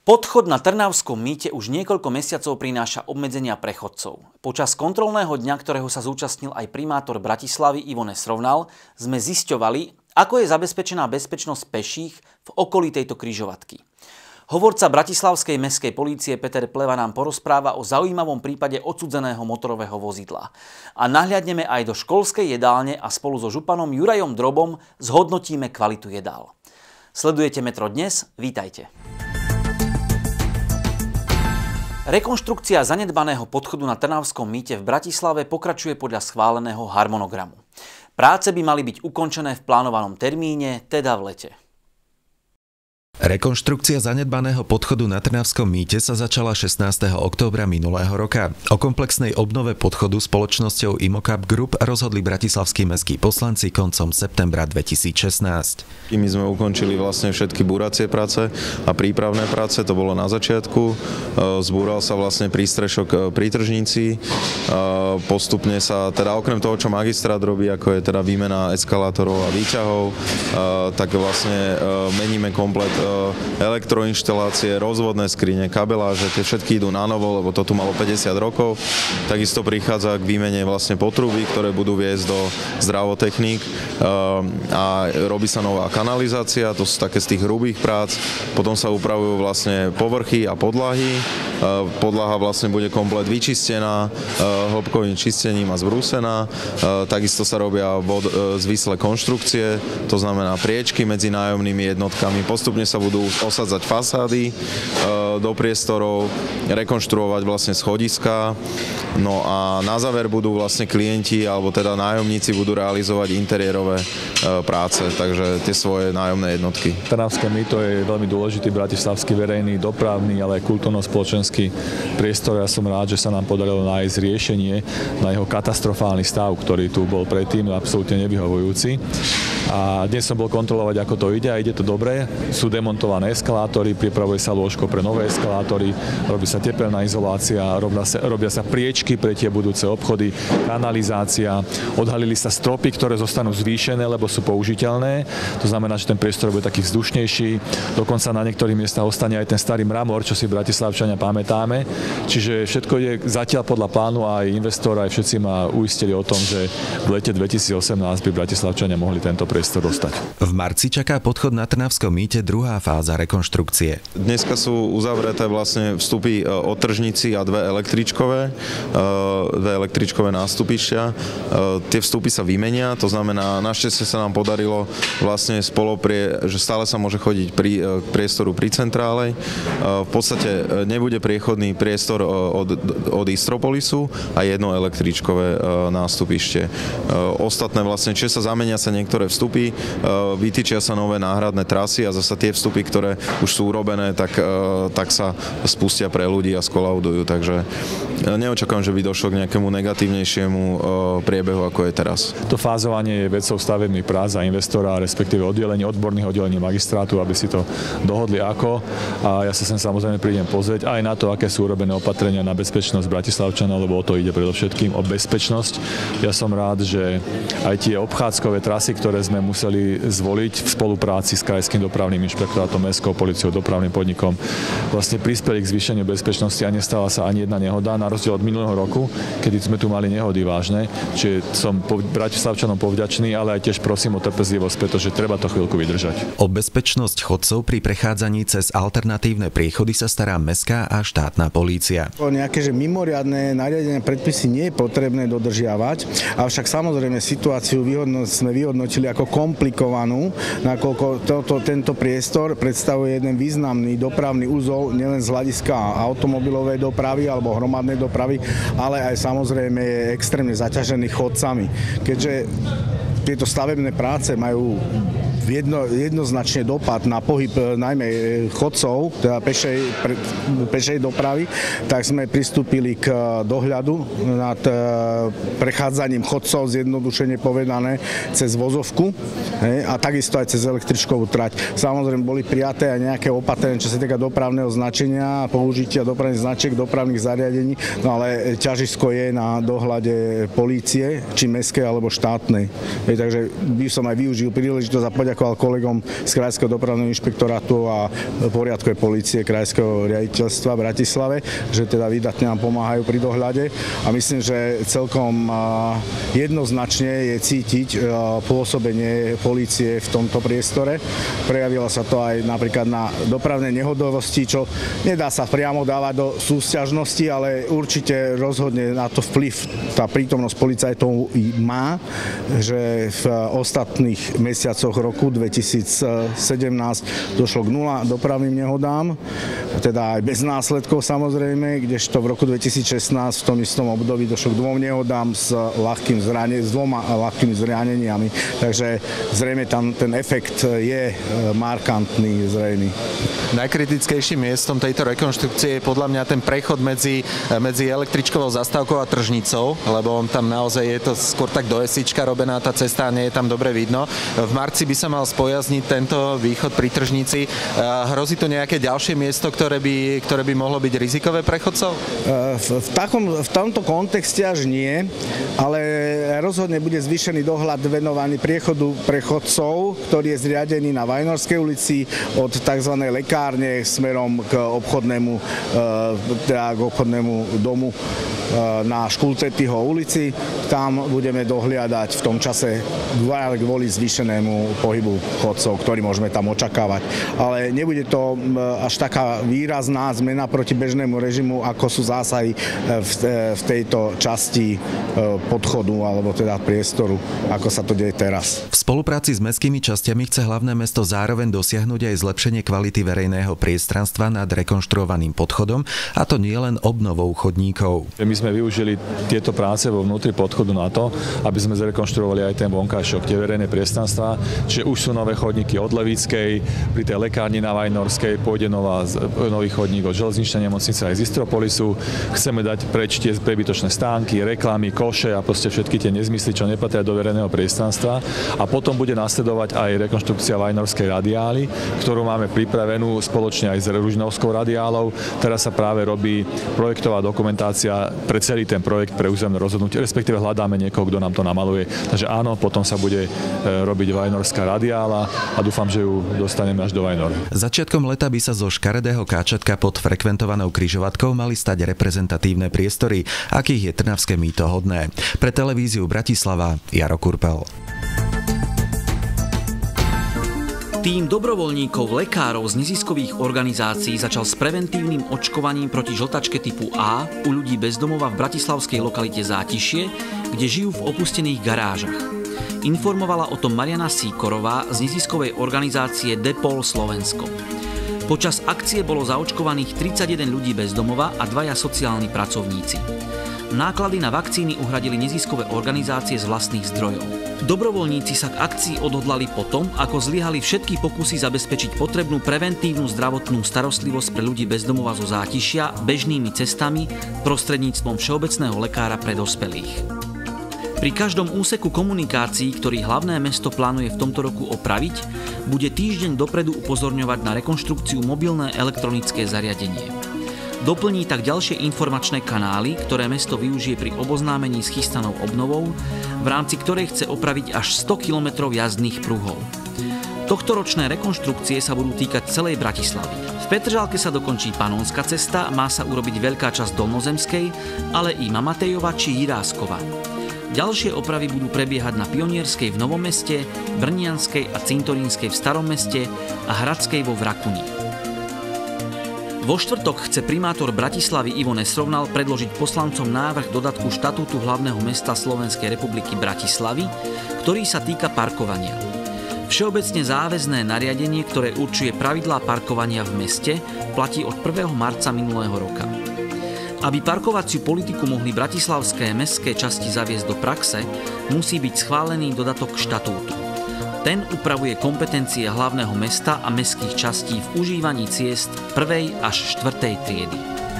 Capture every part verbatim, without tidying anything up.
Podchod na Trnavskom mýte už niekoľko mesiacov prináša obmedzenia pre chodcov. Počas kontrolného dňa, ktorého sa zúčastnil aj primátor Bratislavy Ivo Nesrovnal, sme zisťovali, ako je zabezpečená bezpečnosť peších v okolí tejto križovatky. Hovorca bratislavskej mestskej polície Peter Pleva nám porozpráva o zaujímavom prípade odsúdeného motorového vozidla. A nahliadneme aj do školskej jedálne a spolu so županom Jurajom Drobom zhodnotíme kvalitu jedál. Sledujete Metro dnes, vítajte. Rekonštrukcia zanedbaného podchodu na Trnavskom mýte v Bratislave pokračuje podľa schváleného harmonogramu. Práce by mali byť ukončené v plánovanom termíne, teda v lete. Rekonštrukcia zanedbaného podchodu na Trnavskom mýte sa začala šestnásteho októbra minulého roka. O komplexnej obnove podchodu spoločnosťou Imocap Group rozhodli bratislavskí mestskí poslanci koncom septembra dvetisícšestnásť. My sme ukončili vlastne všetky búracie práce a prípravné práce, to bolo na začiatku. Zbúral sa vlastne prístrešok pri tržnici. Postupne sa, teda okrem toho, čo magistrát robí, ako je teda výmena eskalátorov a výťahov, tak vlastne meníme komplet elektroinštalácie, rozvodné skrine, kabeláže, tie všetky idú na novo, lebo to tu malo päťdesiat rokov. Takisto prichádza k výmene vlastne potrubí, ktoré budú viesť do zdravotechník a robí sa nová kanalizácia, to sú také z tých hrubých prác. Potom sa upravujú vlastne povrchy a podlahy. Podlaha vlastne bude komplet vyčistená hĺbkovým čistením a zbrúsená. Takisto sa robia zvislé konštrukcie, to znamená priečky medzi nájomnými jednotkami. Postupne sa budú osadzať fasády do priestorov, rekonštruovať vlastne schodiská. No a na záver budú vlastne klienti, alebo teda nájomníci budú realizovať interiérové práce, takže tie svoje nájomné jednotky. Trnavské mýto je veľmi dôležitý bratislavský verejný, dopravný, ale aj kultúrno-spoločenský priestor. Ja som rád, že sa nám podarilo nájsť riešenie na jeho katastrofálny stav, ktorý tu bol predtým absolútne nevyhovujúci. A dnes som bol kontrolovať, ako to ide a ide to dobre. Sú demontované eskalátory, pripravuje sa lôžko pre nové eskalátory, robí sa tepelná izolácia, robia sa, robia sa priečky pre tie budúce obchody, kanalizácia, odhalili sa stropy, ktoré zostanú zvýšené, lebo sú použiteľné. To znamená, že ten priestor bude taký vzdušnejší. Dokonca na niektorých miestach ostane aj ten starý mramor, čo si bratislavčania pamätáme. Čiže všetko je zatiaľ podľa plánu a aj investor, aj všetci ma uistili o tom, že v lete dvetisícosemnásť by bratislavčania mohli tento priestor dostať. V marci čaká podchod na Trnavskom mýte druhá fáza rekonštrukcie. Dneska sú uzavreté vlastne vstupy od tržnici a dve električkové, dve električkové nástupišťa. Tie vstupy sa vymenia, to znamená, našťastie sa nám podarilo vlastne spoloprie, že stále sa môže chodiť pri priestoru pri centrále. V podstate nebude priechodný priestor od, od Istropolisu a jedno električkové nástupište. Ostatné vlastne, čiže sa zamenia sa niektoré vstupy, vytýčia sa nové náhradné trasy a zasa tie vstupy, ktoré už sú urobené, tak, tak sa spustia pre ľudí a skolaudujú. Takže neočakám, že by došlo k nejakému negatívnejšiemu priebehu, ako je teraz. To fázovanie je vecou stavebných prác a investora, respektíve oddelení, odborných oddelení magistrátu, aby si to dohodli ako. A ja sa sem samozrejme prídem pozrieť aj na to, aké sú urobené opatrenia na bezpečnosť bratislavčanov, lebo o to ide predovšetkým, o bezpečnosť. Ja som rád, že aj tie obchádzkové trasy, ktoré sme museli zvoliť v spolupráci s krajským dopravným inšpektorátom, mestskou políciou, dopravným podnikom, vlastne prispeli k zvýšeniu bezpečnosti a nestala sa ani jedna nehoda, na rozdiel od minulého roku, kedy sme tu mali nehody vážne. Čiže som bratislavčanom povďačný, ale aj tiež prosím o trpezlivosť, pretože treba to chvíľku vydržať. O bezpečnosť chodcov pri prechádzaní cez alternatívne priechody sa stará mestská a štátna polícia. O nejaké že mimoriadne nariadenia predpisy nie je potrebné dodržiavať, avšak samozrejme situáciu vyhodno, sme vyhodnotili ako komplikovanú, nakoľko toto, tento priestor predstavuje jeden významný dopravný úzol nielen z hľadiska automobilovej dopravy alebo hromadnej dopravy, ale aj samozrejme je extrémne zaťažený chodcami. Keďže tieto stavebné práce majú Jedno, jednoznačne dopad na pohyb najmä chodcov, teda pešej, pre, pešej dopravy, tak sme pristúpili k dohľadu nad prechádzaním chodcov, zjednodušene povedané, cez vozovku hej, a takisto aj cez električkovú trať. Samozrejme boli prijaté aj nejaké opatrenia, čo sa týka dopravného značenia, použitia dopravných značiek, dopravných zariadení, no ale ťažisko je na dohľade polície, či mestskej alebo štátnej. Hej, takže by som aj využil príležitosť a poďakoval poďakoval kolegom z Krajského dopravného inšpektorátu a poriadkovej polície Krajského riaditeľstva v Bratislave, že teda výdatne nám pomáhajú pri dohľade a myslím, že celkom jednoznačne je cítiť pôsobenie polície v tomto priestore. Prejavilo sa to aj napríklad na dopravnej nehodovosti, čo nedá sa priamo dávať do súsťažnosti, ale určite rozhodne na to vplyv tá prítomnosť policajtov má, že v ostatných mesiacoch roku dvetisícsedemnásť došlo k nula dopravným nehodám, teda aj bez následkov samozrejme, kdežto v roku dvetisícšestnásť v tom istom období došlo k dvom nehodám s ľahkým zrane, s dvoma ľahkými zraneniami. Takže zrejme tam ten efekt je markantný, zrejmy. Najkritickejším miestom tejto rekonštrukcie je podľa mňa ten prechod medzi, medzi električkovou zastávkou a tržnicou, lebo tam naozaj je to skôr tak do esíčka robená tá cesta a nie je tam dobre vidno. V marci by sa mal spojazniť tento východ pri tržnici. Hrozí tu nejaké ďalšie miesto, ktoré by, ktoré by mohlo byť rizikové pre chodcov? V, v, takom, v tomto kontexte až nie, ale rozhodne bude zvýšený dohľad venovaný priechodu pre chodcov, ktorý je zriadený na Vajnorskej ulici od tzv. Lekárne smerom k obchodnému, teda k obchodnému domu na Škultetyho ulici. Tam budeme dohliadať v tom čase kvôli zvýšenému pohybu chodcov, ktorý môžeme tam očakávať. Ale nebude to až taká výrazná zmena proti bežnému režimu, ako sú zásahy v, v tejto časti podchodu, alebo teda priestoru, ako sa to deje teraz. V spolupráci s mestskými časťami chce hlavné mesto zároveň dosiahnuť aj zlepšenie kvality verejného priestranstva nad rekonštruovaným podchodom, a to nie len obnovou chodníkov. My sme využili tieto práce vo vnútri podchodu na to, aby sme zrekonštruovali aj ten vonkajšok, tie verejné priestranstva, čiže už sú nové chodníky od Levíckej, pri tej lekárni na Vajnorskej pôjde nová, nový chodník od železničnej nemocnice aj z Istropolisu. Chceme dať preč tie prebytočné stánky, reklamy, koše a proste všetky tie nezmysly, čo nepatria do verejného priestranstva. A potom bude nasledovať aj rekonštrukcia Vajnorskej radiály, ktorú máme pripravenú spoločne aj s Ružinovskou radiálou. Teraz sa práve robí projektová dokumentácia pre celý ten projekt pre územné rozhodnutie, respektíve hľadáme niekoho, kto nám to namaluje. Takže áno, potom sa bude robiť Vajnorská radiála a dúfam, že ju dostaneme až do Vajnor. Začiatkom leta by sa zo škaredého káčatka pod frekventovanou križovatkou mali stať reprezentatívne priestory, akých je Trnavské mýto hodné. Pre televíziu Bratislava Jaro Kurpel. Tým dobrovoľníkov, lekárov z neziskových organizácií začal s preventívnym očkovaním proti žltačke typu A u ľudí bez domova v bratislavskej lokalite Zátišie, kde žijú v opustených garážach. Informovala o tom Mariana Síkorová z neziskovej organizácie Depol Slovensko. Počas akcie bolo zaočkovaných tridsaťjeden ľudí bez domova a dvaja sociálni pracovníci. Náklady na vakcíny uhradili neziskové organizácie z vlastných zdrojov. Dobrovoľníci sa k akcii odhodlali potom, ako zlyhali všetky pokusy zabezpečiť potrebnú preventívnu zdravotnú starostlivosť pre ľudí bez domova zo Zátišia bežnými cestami prostredníctvom všeobecného lekára pre dospelých. Pri každom úseku komunikácií, ktorý hlavné mesto plánuje v tomto roku opraviť, bude týždeň dopredu upozorňovať na rekonštrukciu mobilné elektronické zariadenie. Doplní tak ďalšie informačné kanály, ktoré mesto využije pri oboznámení s chystanou obnovou, v rámci ktorej chce opraviť až sto kilometrov jazdných pruhov. Tohtoročné rekonštrukcie sa budú týkať celej Bratislavy. V Petržalke sa dokončí Panonská cesta, má sa urobiť veľká časť Dolnozemskej, ale i Mamatejova či Jiráskova. Ďalšie opravy budú prebiehať na Pionierskej v Novom Meste, Brnianskej a Cintorínskej v Starom Meste a Hradskej vo Vrakuni. Vo štvrtok chce primátor Bratislavy Ivo Nesrovnal predložiť poslancom návrh dodatku štatútu hlavného mesta Slovenskej republiky Bratislavy, ktorý sa týka parkovania. Všeobecne záväzné nariadenie, ktoré určuje pravidlá parkovania v meste, platí od prvého marca minulého roka. Aby parkovaciu politiku mohli bratislavské mestské časti zaviesť do praxe, musí byť schválený dodatok k štatútu. Ten upravuje kompetencie hlavného mesta a mestských častí v užívaní ciest prvej až štvrtej triedy.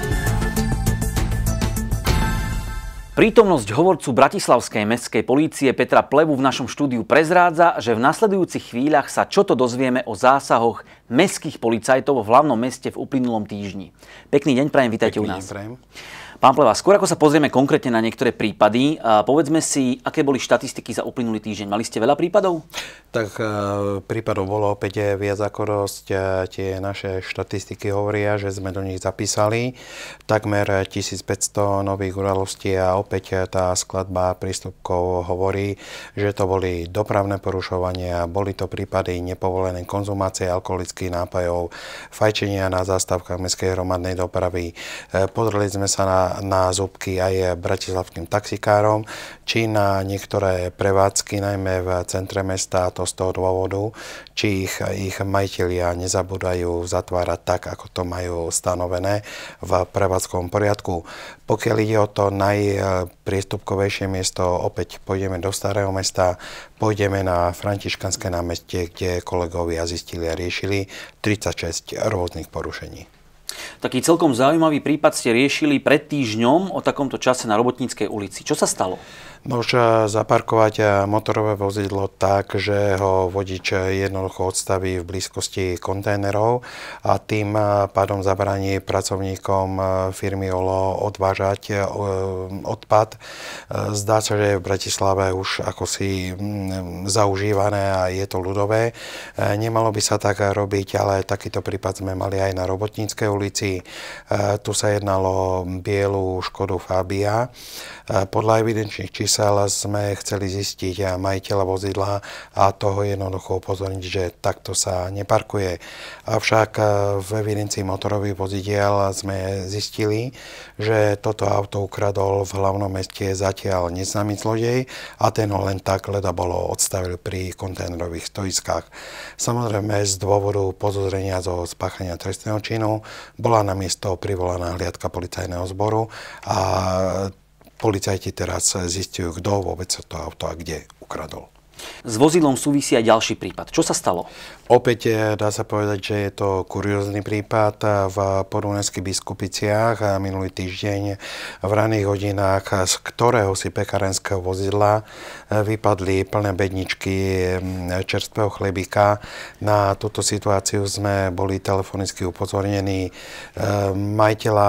Prítomnosť hovorcu bratislavskej mestskej polície Petra Plevu v našom štúdiu prezrádza, že v nasledujúcich chvíľach sa čo to dozvieme o zásahoch mestských policajtov v hlavnom meste v uplynulom týždni. Pekný deň prajem, vítajte u nás. Deň, Pán Pleva, skôr ako sa pozrieme konkrétne na niektoré prípady, povedzme si, aké boli štatistiky za uplynulý týždeň. Mali ste veľa prípadov? Tak prípadov bolo opäť viac ako dosť. Tie naše štatistiky hovoria, že sme do nich zapísali takmer tisícpäťsto nových udalostí a opäť tá skladba prístupkov hovorí, že to boli dopravné porušovania, boli to prípady nepovolenej konzumácie alkoholických nápojov, fajčenia na zástavkách mestskej hromadnej dopravy. Pozreli sme sa na na zúbky aj bratislavským taxikárom, či na niektoré prevádzky, najmä v centre mesta, to z toho dôvodu, či ich, ich majitelia nezabúdajú zatvárať tak, ako to majú stanovené v prevádzkovom poriadku. Pokiaľ ide o to najpriestupkovejšie miesto, opäť pôjdeme do Starého mesta, pôjdeme na Františkanské námestie, kde kolegovia zistili a riešili tridsaťšesť rôznych porušení. Taký celkom zaujímavý prípad ste riešili pred týždňom o takomto čase na Robotníckej ulici. Čo sa stalo? Môže zaparkovať motorové vozidlo tak, že ho vodič jednoducho odstaví v blízkosti kontajnerov a tým pádom zabráni pracovníkom firmy Olo odvážať odpad. Zdá sa, že je v Bratislave už ako si zaužívané a je to ľudové. Nemalo by sa tak robiť, ale takýto prípad sme mali aj na Robotníckej ulici. Tu sa jednalo o bielu Škodu Fabia. Podľa evidenčných čísel sme chceli zistiť majiteľa vozidla a toho jednoducho upozorniť, že takto sa neparkuje. Avšak v evidencii motorových vozidiel sme zistili, že toto auto ukradol v hlavnom meste zatiaľ neznámy zlodej a ten ho len tak leda bolo odstavil pri kontajnerových stoiskách. Samozrejme z dôvodu podozrenia zo spáchania trestného činu bola na miesto privolaná hliadka policajného zboru a policajti teraz zistujú, kto vôbec to auto a kde ukradol. S vozidlom súvisí aj ďalší prípad. Čo sa stalo? Opäť dá sa povedať, že je to kuriózny prípad v Podunajských Biskupiciach minulý týždeň v raných hodinách, z ktorého si pekárenského vozidla vypadli plné bedničky čerstvého chlebíka. Na túto situáciu sme boli telefonicky upozornení. Majiteľa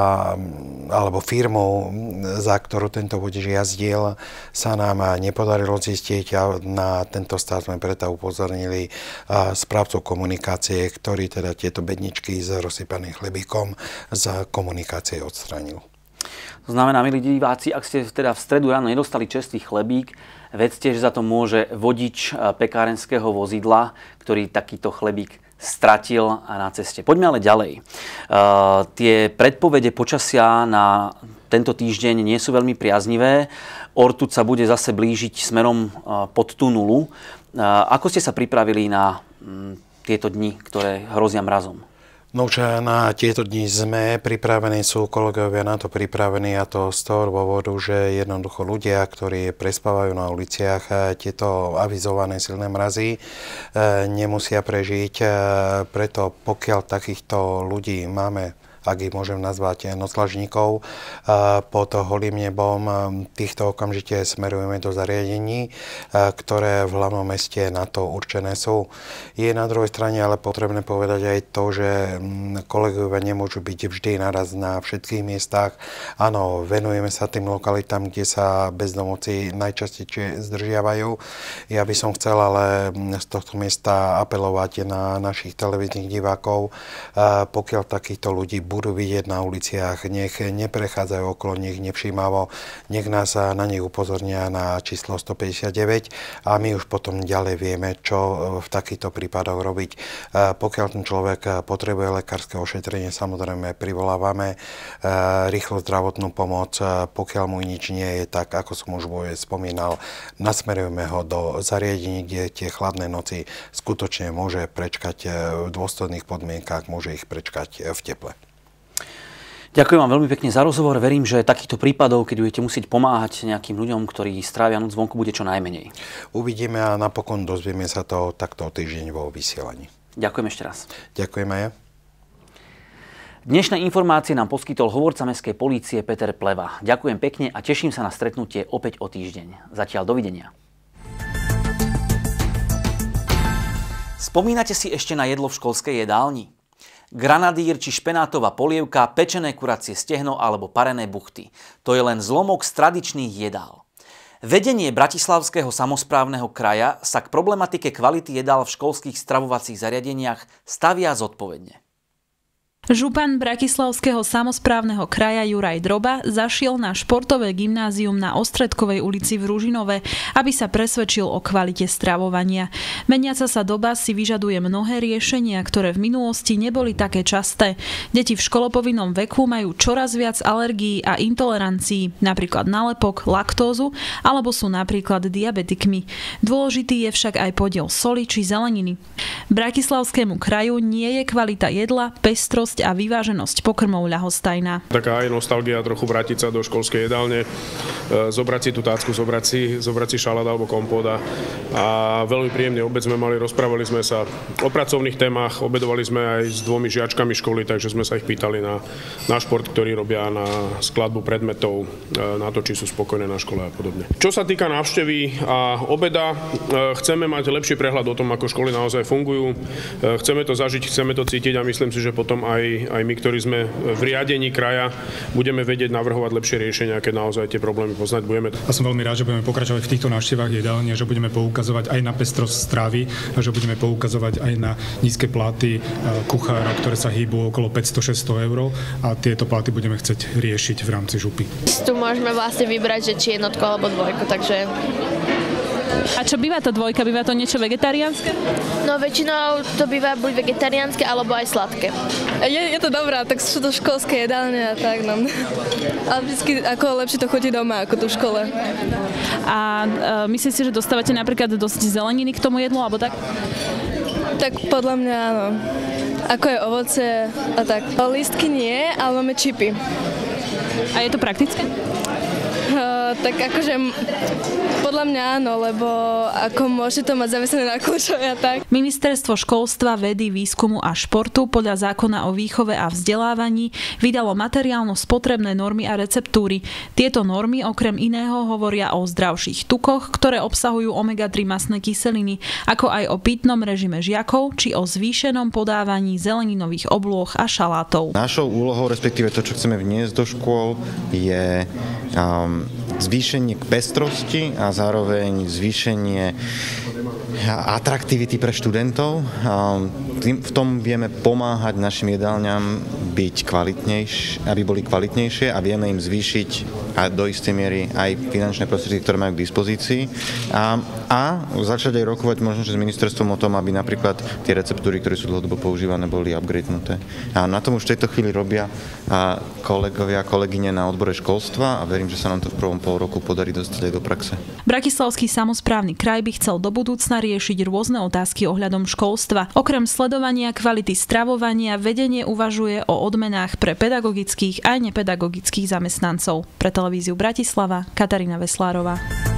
alebo firmu, za ktorú tento vodič jazdil, sa nám nepodarilo zistiť a na tento stav sme preto upozornili správcu komunikácie, ktorý teda tieto bedničky s rozsypaným chlebíkom z komunikácie odstranil. To znamená, milí diváci, ak ste teda v stredu ráno nedostali čerstvý chlebík, vedzte, že za to môže vodič pekárenského vozidla, ktorý takýto chlebík stratil na ceste. Poďme ale ďalej. Uh, tie predpovede počasia na tento týždeň nie sú veľmi priaznivé. Ortuť sa bude zase blížiť smerom uh, pod tú nulu. Uh, ako ste sa pripravili na um, tieto dni, ktoré hrozia mrazom? No už na tieto dni sme pripravení, sú kolegovia na to pripravení a to z toho dôvodu, že jednoducho ľudia, ktorí prespávajú na uliciach tieto avizované silné mrazy, nemusia prežiť. Preto pokiaľ takýchto ľudí máme, ak ich môžem nazvať noclažníkov, pod holým nebom, týchto okamžite smerujeme do zariadení, ktoré v hlavnom meste na to určené sú. Je na druhej strane ale potrebné povedať aj to, že kolegovia nemôžu byť vždy naraz na všetkých miestach. Áno, venujeme sa tým lokalitám, kde sa bezdomovci najčastejšie zdržiavajú. Ja by som chcel ale z tohto miesta apelovať na našich televíznych divákov, pokiaľ takýchto ľudí budú vidieť na uliciach, nech neprechádzajú okolo nich nevšímavo, nech nás na nich upozornia na číslo stopäťdesiatdeväť a my už potom ďalej vieme, čo v takýchto prípadoch robiť. Pokiaľ ten človek potrebuje lekárske ošetrenie, samozrejme privolávame rýchlo zdravotnú pomoc. Pokiaľ mu nič nie je, tak ako som už spomínal, nasmerujeme ho do zariadení, kde tie chladné noci skutočne môže prečkať v dôstojných podmienkach, môže ich prečkať v teple. Ďakujem vám veľmi pekne za rozhovor. Verím, že takýchto prípadov, keď budete musieť pomáhať nejakým ľuďom, ktorí strávia noc vonku, bude čo najmenej. Uvidíme a napokon dozvieme sa to takto týždeň vo vysielaní. Ďakujem ešte raz. Ďakujem aj ja. Dnešné informácie nám poskytol hovorca mestskej polície Peter Pleva. Ďakujem pekne a teším sa na stretnutie opäť o týždeň. Zatiaľ dovidenia. Spomínate si ešte na jedlo v školskej jedálni? Granadír či špenátová polievka, pečené kuracie stehno alebo parené buchty. To je len zlomok z tradičných jedál. Vedenie Bratislavského samosprávneho kraja sa k problematike kvality jedál v školských stravovacích zariadeniach stavia zodpovedne. Župan Bratislavského samosprávneho kraja Juraj Droba zašiel na športové gymnázium na Ostredkovej ulici v Ružinove, aby sa presvedčil o kvalite stravovania. Meniaca sa doba si vyžaduje mnohé riešenia, ktoré v minulosti neboli také časté. Deti v školopovinnom veku majú čoraz viac alergií a intolerancií, napríklad na lepok, laktózu, alebo sú napríklad diabetikmi. Dôležitý je však aj podiel soli či zeleniny. Bratislavskému kraju nie je kvalita jedla, pestrosť a vyváženosť pokrmov ľahostajná. Taká aj nostalgia trochu vrátiť sa do školskej jedálne, zobrať si tú tácku, zobrať si, zobrať si šalát alebo kompót a, a veľmi príjemný obed sme mali, rozprávali sme sa o pracovných témach, obedovali sme aj s dvomi žiačkami školy, takže sme sa ich pýtali na, na šport, ktorý robia, na skladbu predmetov, na to, či sú spokojné na škole a podobne. Čo sa týka návštevy a obeda, chceme mať lepší prehľad o tom, ako školy naozaj fungujú, chceme to zažiť, chceme to cítiť a myslím si, že potom aj aj my, ktorí sme v riadení kraja, budeme vedieť navrhovať lepšie riešenia, keď naozaj tie problémy poznať budeme. Ja som veľmi rád, že budeme pokračovať v týchto návštevách jedálne, že budeme poukazovať aj na pestrosť stravy, a že budeme poukazovať aj na nízke platy kuchárov, ktoré sa hýbu okolo päťsto až šesťsto eur a tieto platy budeme chcieť riešiť v rámci župy. Tu môžeme vlastne vybrať, že či jednotku alebo dvojku, takže... A čo býva to dvojka? Býva to niečo vegetariánske? No väčšinou to býva buď vegetariánske, alebo aj sladké. Je, je to dobrá, tak sú to školské jedálne a tak nám. Ale vždycky ako lepšie to chodí doma, ako tu v škole. A e, myslíte si, že dostávate napríklad dosť zeleniny k tomu jedlu, alebo tak? Tak podľa mňa áno. Ako je ovoce a tak. Lístky nie, ale máme čipy. A je to praktické? Uh, tak akože podľa mňa áno, lebo ako môže to mať zavesené na kľúčove a tak. Ministerstvo školstva, vedy, výskumu a športu podľa zákona o výchove a vzdelávaní vydalo materiálno-spotrebné normy a receptúry. Tieto normy okrem iného hovoria o zdravších tukoch, ktoré obsahujú omega tri mastné kyseliny, ako aj o pitnom režime žiakov, či o zvýšenom podávaní zeleninových oblôch a šalátov. Našou úlohou, respektíve to, čo chceme vniesť do škôl, je um, zvýšenie pestrosti a zároveň zvýšenie atraktivity pre študentov. V tom vieme pomáhať našim jedálňam byť kvalitnejšie, aby boli kvalitnejšie a vieme im zvýšiť a do istej miery aj finančné prostriedky, ktoré majú k dispozícii. A, a začať aj rokovať možno, že s ministerstvom o tom, aby napríklad tie receptúry, ktoré sú dlhodobo používané, boli upgradenuté. A na tom už v tejto chvíli robia kolegovia a kolegyne na odbore školstva a verím, že sa nám to v prvom pol roku podarí dostať aj do praxe. Bratislavský samosprávny kraj by chcel do budúcna riešiť rôzne otázky ohľadom školstva. Okrem sledovania kvality stravovania vedenie uvažuje o odmenách pre pedagogických aj nepedagogických zamestnancov. Pre televíziu Bratislava, Katarína Veslárová.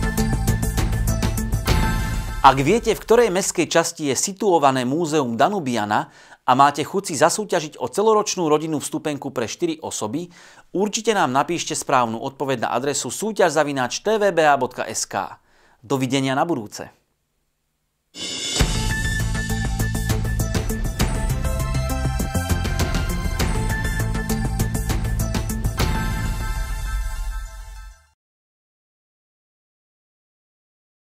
Ak viete, v ktorej mestskej časti je situované múzeum Danubiana a máte chuť si zasúťažiť o celoročnú rodinnú vstupenku pre štyri osoby, určite nám napíšte správnu odpoveď na adresu súťaž zavináč té vé bé á bodka es ká. Dovidenia na budúce.